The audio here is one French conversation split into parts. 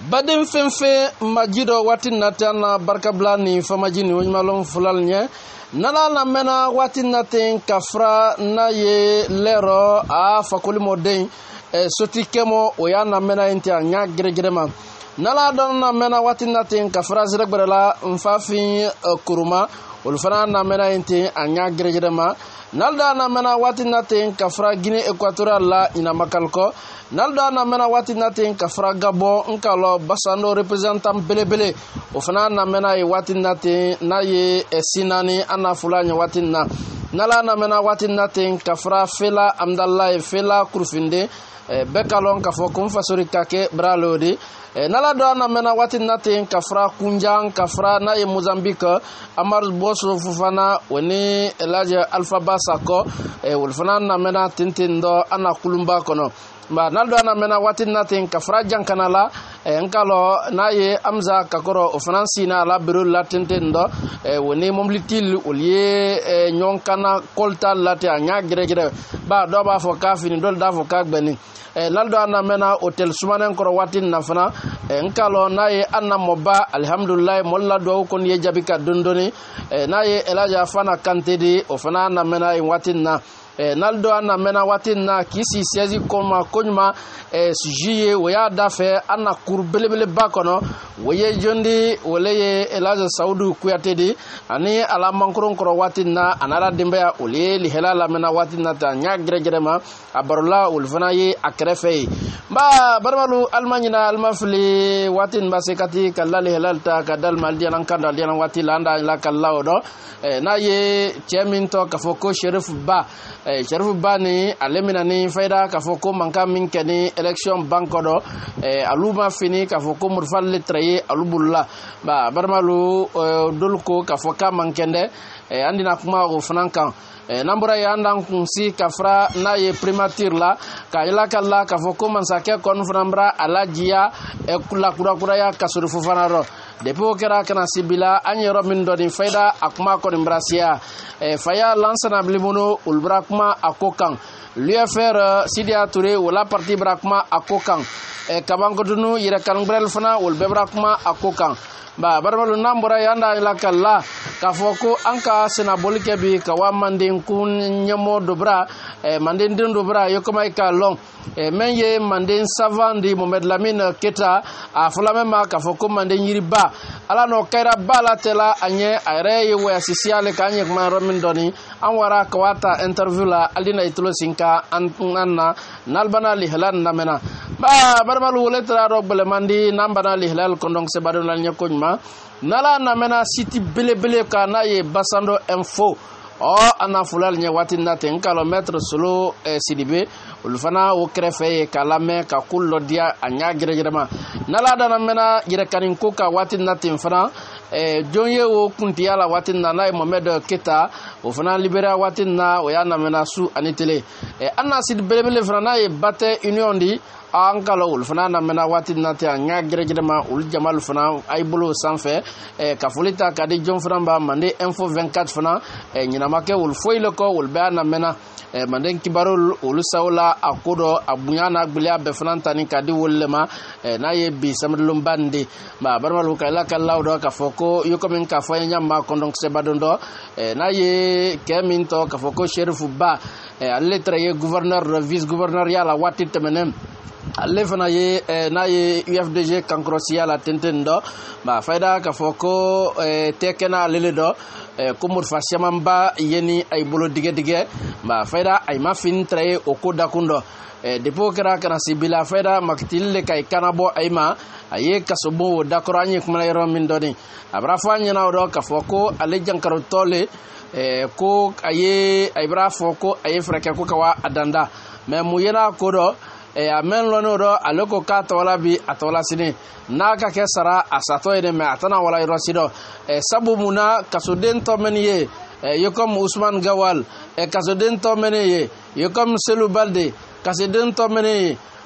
Baden fenfe majido watin natana barkabla ni famajini wajmalon fulal nye nala na mena watin naten kafra na ye lero a fakuli moden soti kemo oya na mena inti anya gregirema nala don na mena watin naten kafra ziragbarela mfafi kuruma ulfana na mena inti anya gregirema nalda na mena watin naten kafra Guinée Équatoriale la ina makalko nalda na mena wati natin kafra Gabon nkalo basando representant belebele ofana na mena e wati natin na ye sinani ana fulanya wati na nala na mena wati natin kafra Fela Amdallah Fela Kurfinde bekalon kafo kum fasori kake bralodi nala do na mena wati natin kafra Kunjang kafra na ye Mozambique Amar Boso Fufana woni Elaja Alpha Basako wolfana na mena tintindo ana kulumba kono ba naldo na mena watin natin kafra jankanala nkalo naye amza kakoro o franci na la bureau latentendo woni momlitil olie nyonkana kolta latte anya gregre ba do ba fo ka fini dol da fo ka gbeni naldo na mena hotel sumanen koro watin na fana nkalo naye anna moba alhamdulillah molla do kon ye jabika dondoni naye elaja fana kantedi o fana na mena watin na naldo ana mena watin na kisi siezi koma konyma sujiye waya dafe ana kurbelebele bakono waye jondi woleye elaza saudu kuyatedi ani ala mankron koro watin na anara dimba ole li helala mena watin na ta nya gregrema abarola ulfana ye akrefe ba barmalu almanyina almafli watin basekati kallali helalta kadal maldian kandal dian watilanda la kallawdo na ye cheminto kafoko Sheriff Ba Sheriff Bani alemina ni faida kafoko manka minkeni election bankodo aluma fini kafoko murfal letraye alubulla ba barmalu dolko kafoka mankende andina kuma o frankan nambura ya andan kunsi kafra na ye primature la ka ila kala kafoko mansake kon frambra alajia kula kura ya kasuru fufanaro depo kera kana sibila anyero min doni faida akuma kon imbrasia faya lansana blimuno ulbrakma akokan l'UFR Sidia Touré wala parti brakma akokan kabangodunu yire kanbrel fana ul bebrakma akokan ba barbalu nambura yanda ila kala kafoko anka sena bolike bi kawa mandin kun nyamo dobra mandin din dobra yokoma ka long menye mandin savandi Mohamed Lamine Keta a fulamema kafoko mandin yiriba ala no kaira bala tela anye are yewe asisiale kanye kuma romin doni anwara kawata interview la alina itulo sinka anna nalbana li halan namena ba barbalu letra rogbele mandi nambana li halal kondong sebadon la nyakonyma nala namena siti belebele ka na ye basando info o ana fulal nya watin naten kilometre solo sidibe ulfana o krefe kalame ka kullo dia anya gerejema nala dana mena gire kanin ko ka watin naten fana jonye o kuntiala watin na nay Mohamed Keta o fana libera watin na o yana mena su anitele anna sid belebele fana ye bate union di ankalo ul fana na mena watin na ta nya gerejema ul jamal fana ay bolo sanfe ka fulita ka di jon fana ba mande info 24 fana nyina make ul foyle ko ul ba na mena manden kibarul ul sawla akodo abunyana gbilia be fana tani ka di wollema na ye bi samdulum bande ba barmalu kala kala do ka foko yokomin ka fo nyamba kondong sebadondo na ye keminto ka foko Sheriff Ba letre ye gouverneur vice gouverneur ya la watit menem alle fana ye na ye UFDG kankrosia la tentendo ba faida ka foko tekena leledo kumur fasiamamba yeni ay bolo dige ba faida ay mafin traye okoda kundo depo kera kana sibila faida makitille kay kanabo ayma aye kasobo dakoranye kuma yero min doni abrafa nyana do ka foko alle jankaro tole ko aye ay brafo ko aye freke ko kawa adanda me muyena kodo amen lono do aloko ka tola bi atola sini naka ke sara asato ene me atana wala rosido sabu muna kasoden to menye yokom Usman Gawal kasoden to menye yokom Selou Balde kasoden to menye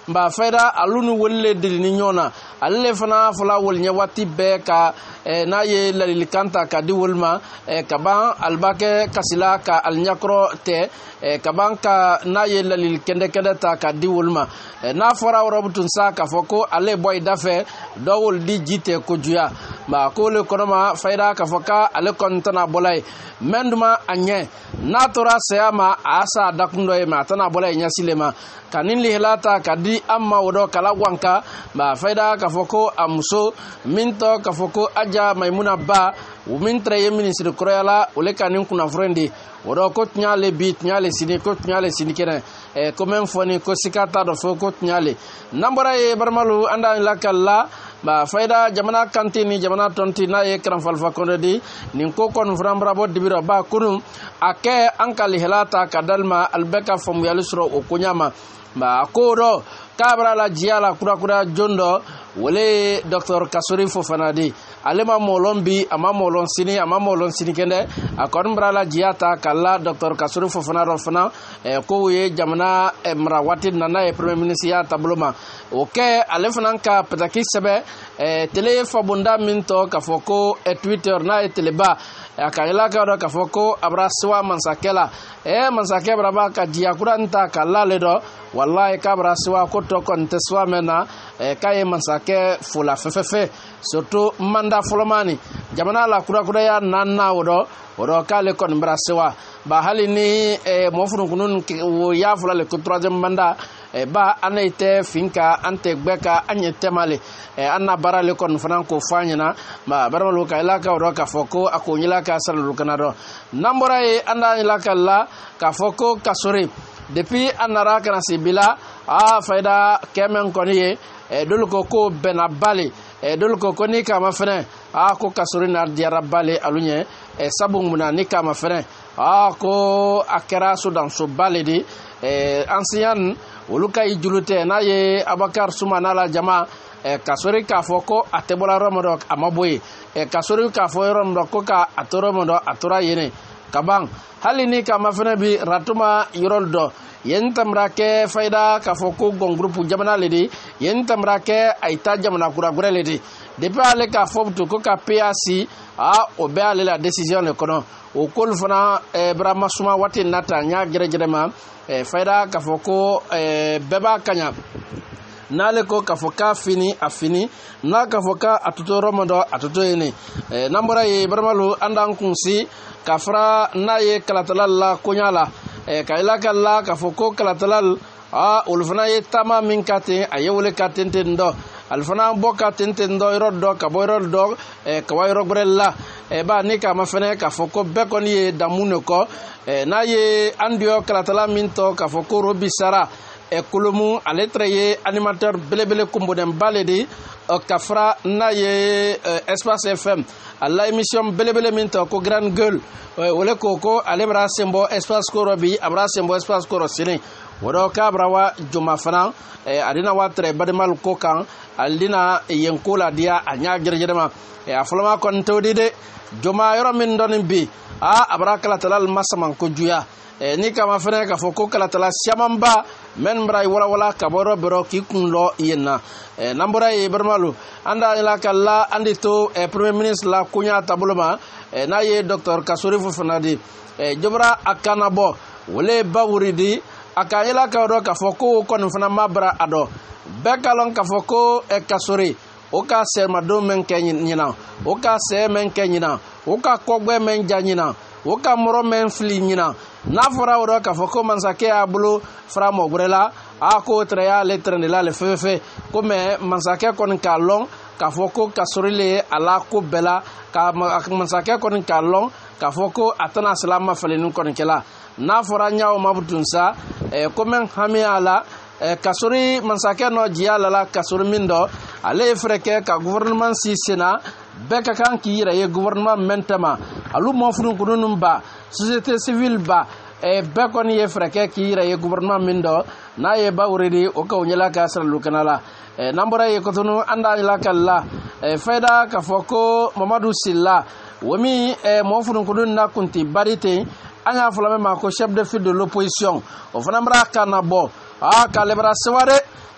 mba fayda alunu wolle dilini nyona alle fana fula wol nya wati be ka na ye lalil kanta ka di wolma kaban albake kasila ka alnyakro te kaban ka na ye lalil kende kende ta ka di wolma na fora robutun sa ka foko alle boy dafe dowol di jite ko juya ba ko le konoma fayda ka foka alle kontana bolay menduma anye na tora sayama asa dakundo e matana bolay nya silema kanin lihlata kadi amma wodo kala wanka ba fayda ka foko amuso minto ka foko aja maimuna ba umintre ye ministre kroyala ole kanin kuna frendi wodo ko tnyale bit nyale sini ko tnyale sini kene ko men foni ko sikata do fo ko tnyale nambara e barmalu anda lakalla ba fayda jamana kantini jamana tonti na ye kran falfa kondedi nin ko kon frambra bo dibiro ba kunum ake ankali helata kadalma albeka fom yalisro o kunyama ba kodo kabra la jiala kura jondo wole Dr. Kasuri Fofanadi alema molombi ama molon sini kende akon brala jiata kala Dr. Kasuri Fofanaro fana ko ye jamana mrawati nana e premier ministre ya tabloma oke alefana ka petaki sebe tele fabunda minto kafoko Twitter na teleba akayela ka do kafoko abraswa mansakela mansake braba ka jiakura nta kala ledo wallahi kabra swa ko to kon teswa mena kaye mansake fula fefefe surtout manda fulomani jamana la kura ya nanna wodo kale kon braswa ba halini mofunu kunun wo ya fula le ko troisième manda ba anaite finka ante gbeka anye temale anna barale kon franco fanyina ba baralo kayla ka wodo ka foko akonyila ka sallu kanado nambora e anda la kala ka foko kasori depuis anara kana sibila fayda kemen koniye dulko ko benabali dulko koni kama fene ko kasuri na diara bale alunye sabu muna ni kama fene ko akera sudan so baledi ancien uluka ijulute na ye abakar sumana la jama kasuri ka foko atebola romodo amaboy kasuri ka fo romodo ko ka atoromodo atura yene kabang halini kama fene bi ratuma yoroldo yentamra ke fayda ka foko gon groupe jamana ledi yentamra ke aita jamana kura ledi depuis ale ka fobtu ko ka PAC obe ale la décision le kono o kol fana brama suma wati nata nya gerejema fayda ka foko beba kanya nale ko kafoka fini afini na kafoka atuto romodo atuto ene nambora ye barmalu andan kunsi kafra na ye kalatalal la kunyala kayla kala kafoko kalatalal ulfana ye tama min kate ayewle katente ndo alfana boka tente ndo iroddo kaboyroddo kawayro grella ba ni kama fene kafoko bekon ye damune ko na ye andio kalatala minto kafoko robisara kulumu aletreye animateur belebele kumbodem baledi kafra na ye espace FM alla émission belebele minto ko grande gueule wole koko alebra sembo espace ko robi abra sembo espace ko rosini wodo kabrawa juma fana adina watre bademal ko kan aldina yenkola dia anya gerjerema aflama kon tawdide juma yoro min donin bi abra kala talal masaman ko juya ni kama fene ka foko kala tala siamamba men bray wala kaboro bero ki kunlo yenna nambora e bermalu anda ila kala andito premier ministre la kunya tabuluma na ye Dr. Kasuri Fofanadi jobra akanabo wole bawuridi akayela ka do ka foko kon fana mabra ado bekalon ka foko Kasuri o ka serma do men kenyina o ka se men kenyina o ka kogbe men janyina o ka moro men fli nyina na fora woro ka foko mansake abulu fra mogurela ko treya letre de la le fefe comme mansake kon kalon ka foko Kasurile ala ko bela ka mansake kon kalon ka foko atana salama falenu kon kela na fora nyaaw mabutunsa comme hami ala Kasuri mansake no jiala la Kasuri mindo ale freke ka gouvernement si sena beka kan ki yira ye gouvernement mentama alu mo funu kunun ba société civile ba bekon ye freke ki yira ye gouvernement mindo na ye ba uridi o ka unyala ka sal lukanala nambora ye kotunu anda ila kala faida ka foko Mamadou Silla wami mo funu kunun na kunti barite anya fulame ma ko chef de file de l'opposition o fanambra kanabo kalebra seware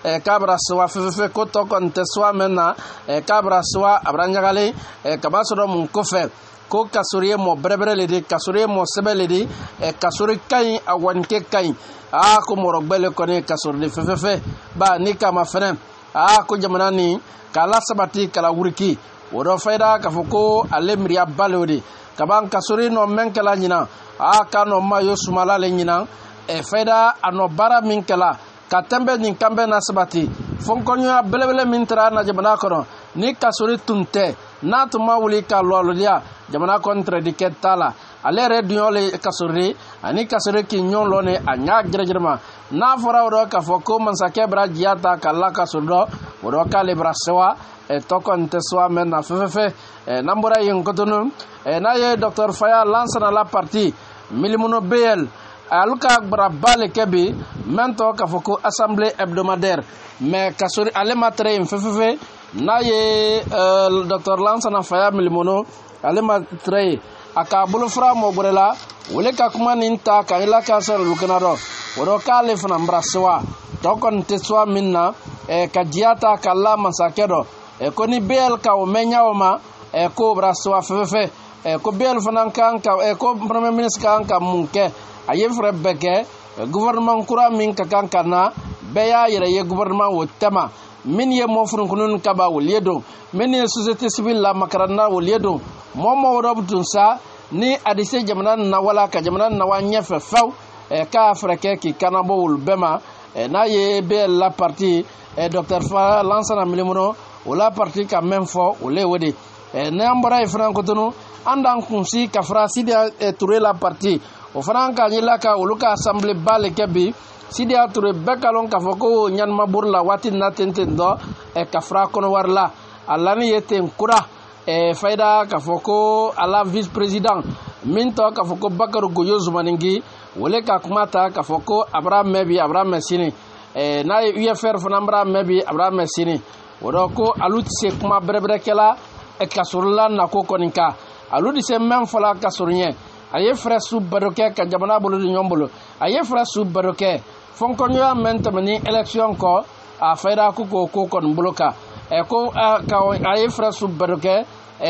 kabra swa fefe ko to kon te swa menna kabra swa abranyagale kabasoro mun kofe ko kasuriye mo brebere ledi kasuriye mo sebeledi kasuri kai awanke kai ko morogbele koni kasuri fefe ba ni kama fene ko jamana ni kala sabati kala wuriki wodo fayda ka foko alemriya balodi kaban kasuri no menkela nyina kano mayo sumala le nyina fayda ano bara minkela katembe ni kambe na sabati fonkonyo belebele mintra na jamana kono ni kasuri tunte na tuma wuli ka loludia jamana kontre diketala alere dunyole kasuri ani kasuri ki nyolo ne anya grejrema na fora wodo ka foko mansake bra jiata kala kasuro wodo ka lebra sewa tokon te swa men na fefe nambora yin kotonu na ye Dr Faya lansana la partie milimuno bel aluka bra bale kebi mento ka foko assemblée hebdomadaire mais kasuri ale matre fefe na ye Dr lansana Faya milimuno ale matre aka bulu fra mo borela wole ka kuma ninta ka ila ka sar lukanado wodo ka le fana mbraswa tokon te swa minna ka diata kala masakedo koni bel ka o menya o ma ko braswa fefe ko bel fanan kan ka ko premier ministre kan ka munke aye fre beke gouvernement kura min ka kan kana beya yere ye gouvernement wo tema min ye mo furun kunun ka ba woliedo min ye société civile la makarana woliedo momo wodobtun sa ni adise jamana na wala ka jamana na wa nyefe faw ka afrique ki kanabo wul bema na ye bel la partie Dr Fa lansana milimuno wala parti ka même fo wala wodi ne ambara e franco tunu andan kunsi ka fra sidia touré la parti o franca nyila ka uluka assemblée bale kebi sidia touré bekalon ka foko nyan mabur la wati na tentendo ka fra kono warla alani yeten kura fayda ka foko ala vice président minto ka foko bakaru goyo zumaningi wala ka kumata ka foko abraham mesini na UFR fanambra mebi abraham mesini wodo ko aluti se kuma berebre kela kasurla na ko koninka aludi se men fala kasurnye aye fresu baroke ka jamana bolu nyombolo aye fresu baroke fonkonyo mentamani election ko a fayda ko kon bloka ko ka aye fresu baroke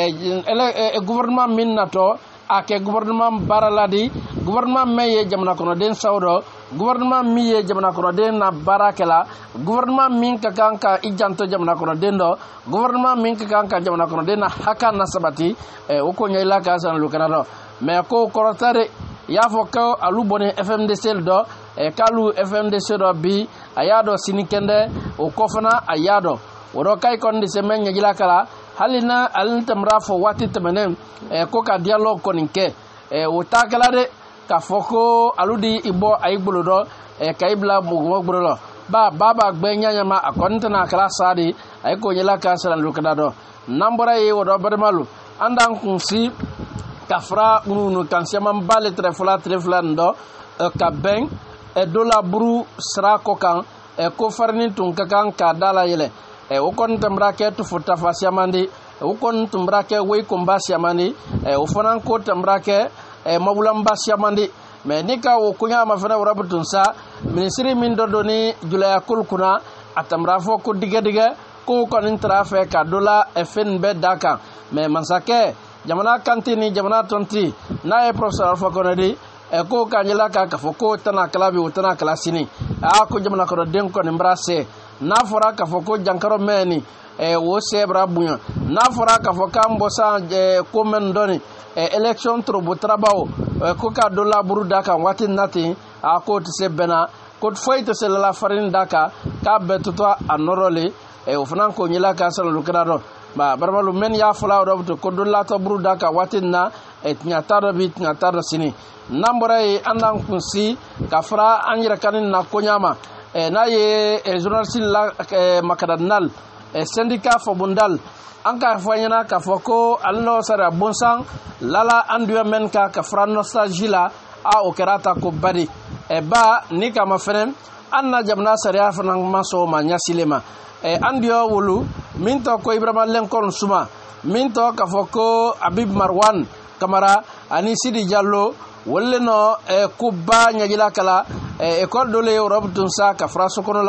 gouvernement minnato ake gouvernement baraladi gouvernement meye jamana kono den sawdo gouvernement miye jamana kono den na barakela gouvernement min ka kanka ijanto jamana kono den do gouvernement min ka kanka jamana kono den na haka na sabati o ko nyela ka san lu kanado mais ko korotare ya fo ko alu bone FMDC do kalu FMDC do bi ayado sinikende o kofana ayado wodo kay kon di semen nyela kala halina alintamra fo wati temenen ko ka dialogue koninke o takala de ka foko aludi ibo ayigbolo do ka ibla bugo gboro ba baba gbe nyanya ma akontana kala sadi ay ko nyela ka salan lukada do nambora yi wodo badamalu andan kunsi ka fra unu kansiama mbale trefla ndo ka ben dola buru sra ko kan ko farni tun ka kan ka dala yele o kon tambra ke to futa fasiamandi o kon tambra ke we komba siamandi o fanan ko tambra ke mabulamba siamandi me nika wo kunya ma fana rabutun sa ministry min dodoni julaya kulkuna atamra fo ko diga ko kon trafe ka dola FNB daka me mansake jamana kantini jamana tonti na e professeur Alpha Konadi ko kanjela ka foko tana klabi utana klasini ko jamana ko den ko nimbrase na fora ka foko jankaro meni wo sebra bunya na fora ka foka mbosa ko men doni election trobo trabao ko ka dola buru daka wati nati ko tse bena ko foyto se la farin daka ka betuto anorole o fanan ko nyila ka sala lukrado ba barbalu men ya fula do ko dola to buru daka wati na nyataro bit nyataro sini nambora andan kunsi ka fra anjira kanin na konyama na ye journaliste la makadannal syndicat fobundal anka fanyana ka foko alno sara bonsan lala anduya men ka fra nostalgie la a okerata ko bari ba ni kama fenen anna jamna sariya fanan maso ma nyasilema andio wulu minto ko ibrahima lenkon suma minto ka foko abib marwan kamara ani sidi diallo wolle no kubba nyagila kala école de l'Europe tun sa ka fra sokono la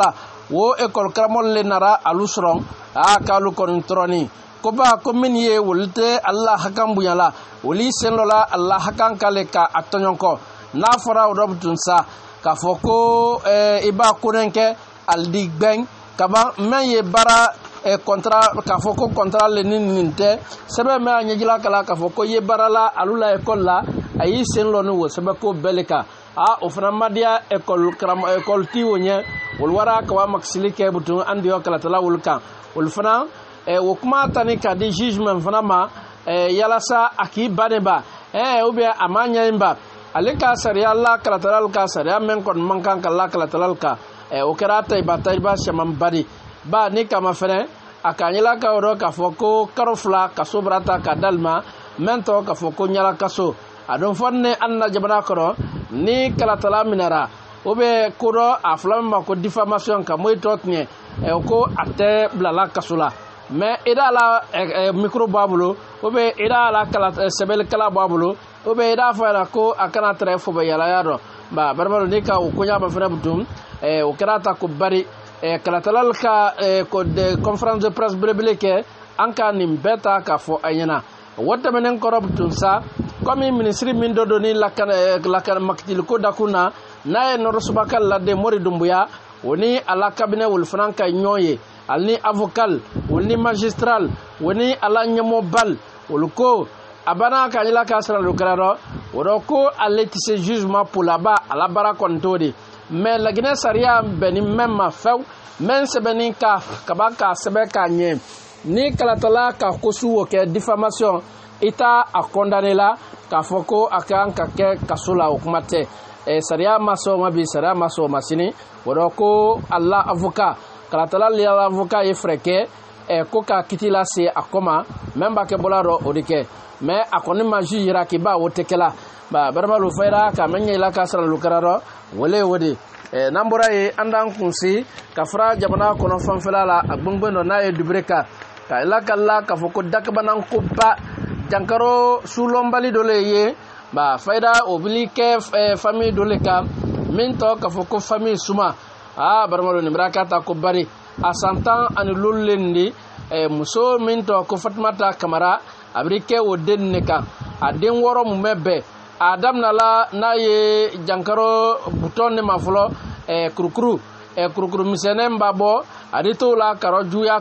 wo école karamol le nara alusron a kalu kon troni ko ba ko min ye wolte Allah hakan bunyala woli senlola Allah hakan kale ka atononko na fara robtun sa ka foko iba kunenke aldi gben kaba men ye bara contrat ka foko contrat le ninte sebe me anyjila kala ka foko ye barala alula école la ayi senlo no wo sebe ko beleka a o fana madia école kram école tiwonya wol wara ka wa maxilike butun andi yo kala tala wol kan wol fana wo kuma tani ka di jugement fana ma yala sa aki baneba ou bien amanya imba alika sariya la kala tala ka sariya men kon mankan kala kala tala ka o karata ibata shaman bari ba ni kama fene akanyela ka oro ka foko karofla ka sobrata ka dalma mento ka foko nyala kaso adon fonne anna jabana koro ni kala tala minara obe koro aflama ko diffamation ka moy totne ko ate blala kasula mais ida la micro babulo obe ida la kala sebel kala babulo obe ida fa ko akana tre fo be yala yaro ba barbaro ni ka ko nyaba fere butum o karata ko bari kala talal ka ko de conférence de presse brebleke anka nim beta ka fo ayena wota menen ko robtun sa comme ministre min do ni lakan maktil ko dakuna naye no subakal la de mori dumbuya woni ala cabinet wol franka nyoye alni avocat woni magistral woni ala nyamo bal wol ko abana ka ila ka sara lukraro wodo ko aleti se jugement pour là-bas ala bara kontodi mais la Guinée saria beni memma few men se beni ka kabaka sebe ka nye ni kalatala ka kosu ke diffamation ita a condamné la ka foko akan ka ke kasula hukumate saria maso mabi saria maso masini wodo ko Allah avocat kalatala li avocat e freke ko ka kitila se akoma memba ke bolaro odike mais akoni maji yira ki ba wotekela ba barbalu fayra ka menye la ka sara lukararo wole wodi nambura ye andan kunsi kafra jamana kono fanfelala agbongbeno na e dubreka ka ila kala ka foko dakbanan kubba jankaro sulombali dole ye ba fayda oblike famille dole ka minto ka foko famille suma barbalu nimraka ta kubari asantan an lullendi muso minto ko fatmata kamara abrike o denneka aden woro mu mebe adam nala na ye jankaro butonne maflo kurukuru misene mbabo adito la karojuya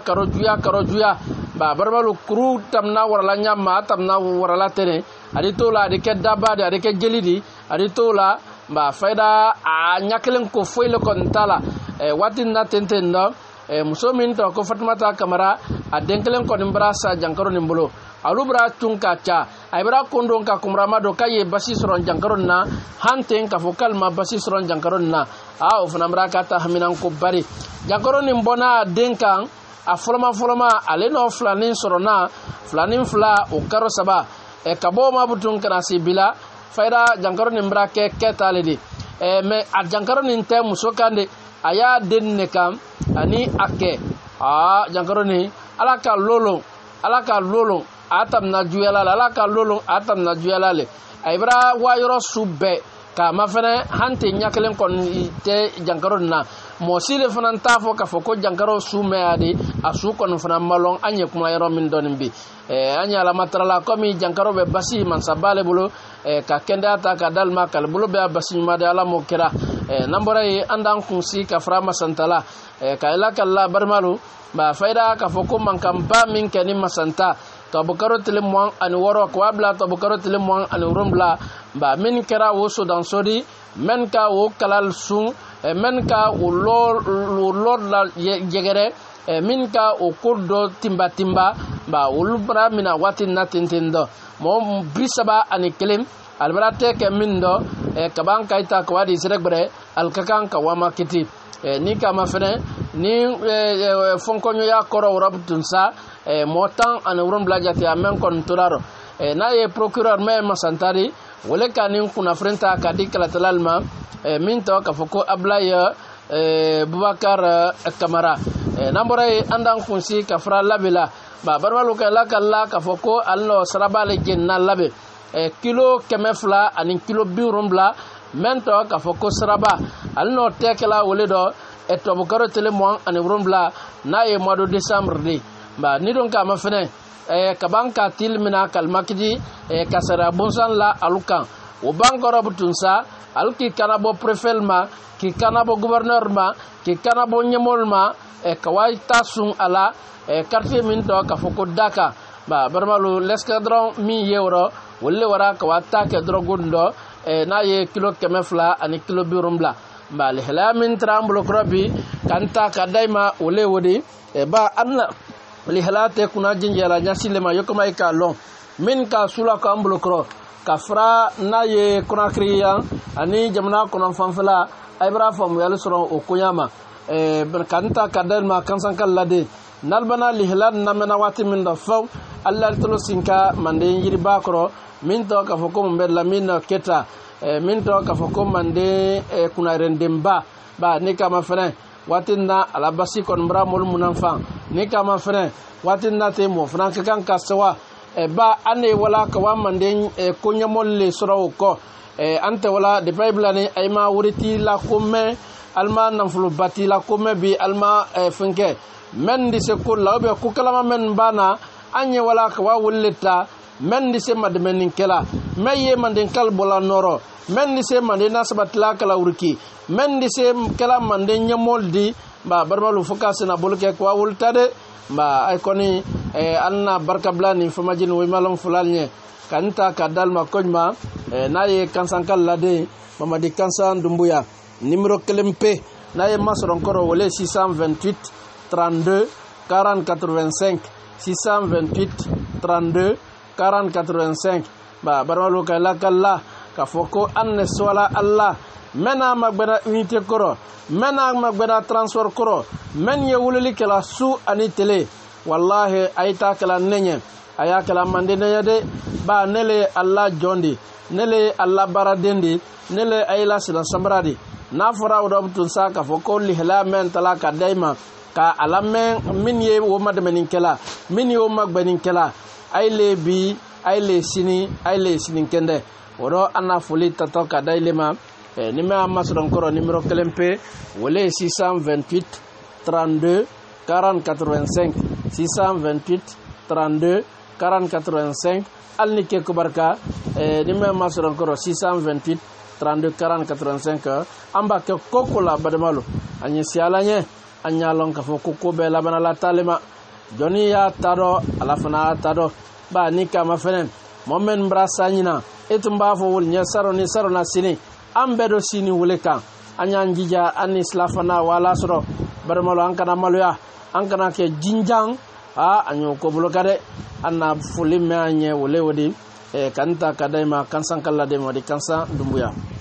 ba barbalu kuru tamna warala nyama tamna warala tene adito la adike daba de adike jelidi adito la ba faida a nyakelen ko foyle kon tala watin na tentendo muso min to ko fatmata kamara adenkelen kon imbrasa jankaro nimbolo alubra tunka cha aibra kondon ka kumrama do kaye basi soron jankaron na hanten ka fokal ma basi soron jankaron na o fana mraka ta haminan ko bari jankaron nimbona denkan a foloma ale no flanin sorona flanin fla o karo saba kabo ma butun kana sibila faida jankaron nimbrake ketaledi me a jankaron inte musokande aya denne kam ani ake jankaron ni alaka lolo atam na juyala la ka lolo atam na juyala le aibra wayro subbe ka mafene hante nyakelen kon te jankaro na mosile fanan tafo ka foko jankaro sume adi asu kon fanan malong anye kuma yaro min donimbi anya la matrala komi jankaro be basi man sabale bulo ka kenda ta ka dalma kal bulo be basi ma de ala mo kira nambore andan kunsi ka frama santala ka ila kala barmalu ba faida ka foko man kamba min keni masanta tabukaro tilimwan ani woro ko abla tabukaro tilimwan ani rumbla ba min kera wo sudan sodi men ka wo kalal sun men ka wo lor la jegere min ka o kurdo timba ba ulbra mina watin natintendo mo bisaba ani kelim albrate ke mindo kaban kaita ko wadi sirekbre alkakan ka wama kiti ni kama fene ni fonkonyo ya koro rabtun sa motan an wurin blajati amen kon turaro na ye procureur me masantari wole kanin kuna frenta kadi kala talalma min to ka foko ablaya Bubakar Kamara nambore andan kunsi ka fra labila ba barwalu ka la kala ka foko alno sarabale jenna labe kilo kemefla anin kilo birumbla mento ka foko saraba alno tekela wole do to bukaro tele mo ani wurumbla na ye mois de décembre di ba ni don ka ma fene kabanka tilmina kalmakidi kasara bonsan la alukan o bankoro butunsa alki kanabo prefelma ki kanabo gouverneur ma ki kanabo nyemol ma kawai tasun ala quartier min to ka foko daka ba barbalu l'escadron mi euro wolle wara kawata ke drogundo na ye kilo kemefla ani kilo birumbla ba le halamin trambulo krobi kanta kadaima wolle wodi ba anna li halate kuna jinjala nyasile ma yokoma ka long min ka sula ka ambulo kro kafra na ye kuna kriya ani jamna kuna fanfala aybra fam yalla soro o kunyama kanta kadalma kansan kallade nalbana li halad na mena wati min da faw allah tolo sinka mande yiri bakro min to ka foko mbel la min keta min to ka foko mande kuna rendemba ba ni kama fene watinna alabasi kon bra mol munanfa ni kama fene watinna te mo franka kan kasawa ba ane wala ka wa mande ko nyamol le soro ko ante wala de bible ni ayma wuriti la komme alma namfulu bati la komme bi alma funke men di se ko lawbe ko kalama men bana anye wala ka wa wullita men di se madmenin kela meye manden kalbola noro men di se manden nasabat la kala urki men di se kala manden nyamoldi ba barbalu focus na bolke ko wultade ba ay koni anna barka blani famajin way malam fulalnye kanta kadal ma kojma naye kansankal lade mamadi kansan dumbuya numéro kelempe naye masron koro wole 628 32 40 85 628 32 40 85 ba barbalu kala kala ka foko anne sola allah mena magbeda unité koro mena magbeda transport koro men ye wulili kala su ani tele wallahi ayta kala nenye aya kala mandene yade ba nele allah jondi nele allah baradendi nele ayla sila samradi na fora wudabtun saka foko lihla men talaka daima ka alamen min ye wo madmenin kala min ye wo magbenin kala ayle bi ayle sini kende woro anna foli tato ka dailema numéro masron koro numéro kelempe wole 628 32 40 85 628 32 40 85 alnike kubarka numéro masron koro 628 32 40 85 amba ke kokola badamalo anye sialanye anya lon ka fo kokko be labana la talema joni ya tado alafana tado ba nika mafenen momen brasanyina etumba fo wol nya saroni sarona sini ambedo sini wuleka anya njija ani slafana wala soro barmalo ankana maluya ankana ke jinjang anyo ko blokade anna fulime anye wole wodi kanta kadaima kansan kala de modi kansa dumbuya